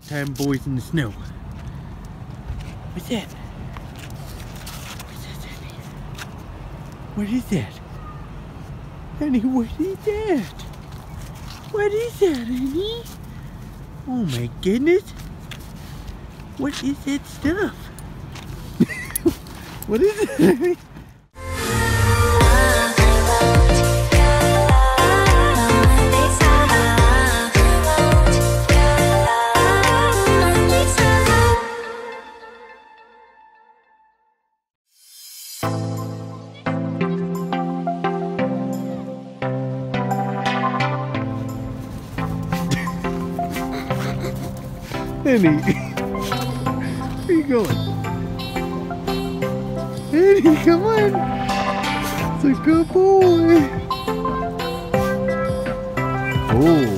Time boys in the snow. What's that? What is that? Honey, what is that? What is that, honey? Oh my goodness. What is that stuff? What is it? Henny, where you going? Henny, come on! It's a good boy! Oh!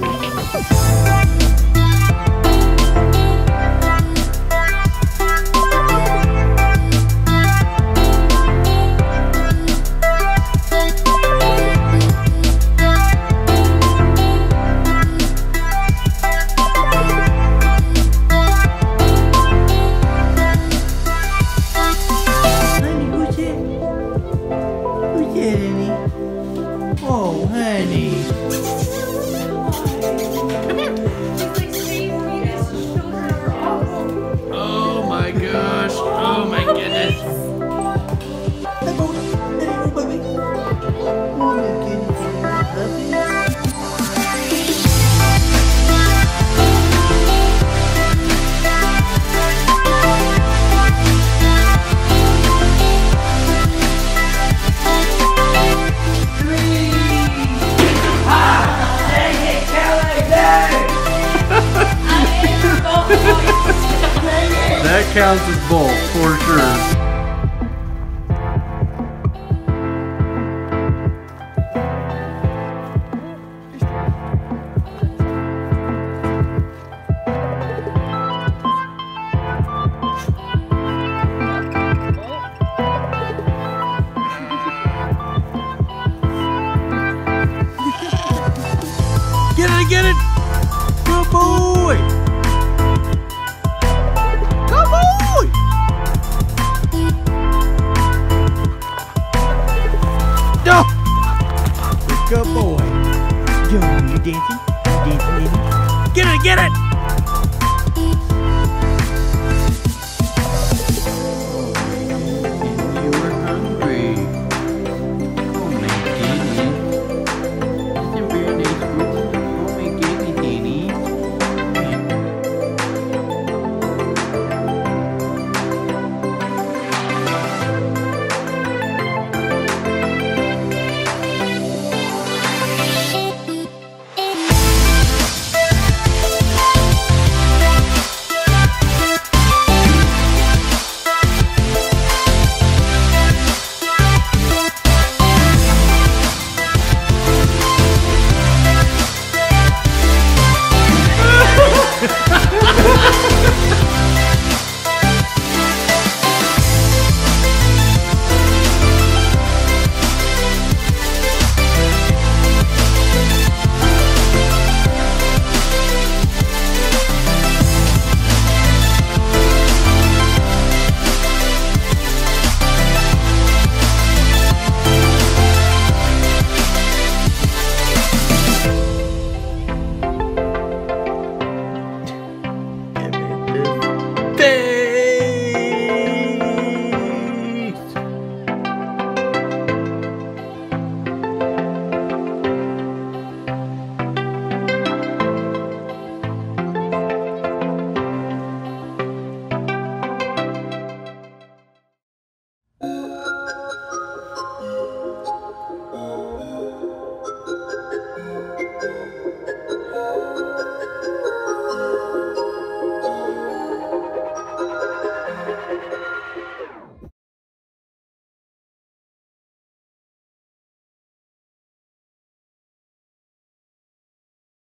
Oh, honey. Come here. He's like screaming for you guys to show her awful. Oh my gosh. Oh my goodness. Oh my goodness. That counts as both, for sure.